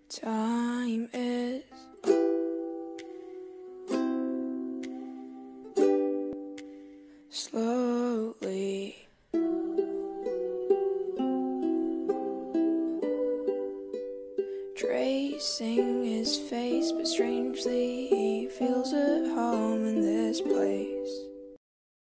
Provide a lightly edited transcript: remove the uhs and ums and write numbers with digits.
Time is slowly tracing his face, but strangely he feels at home in this place.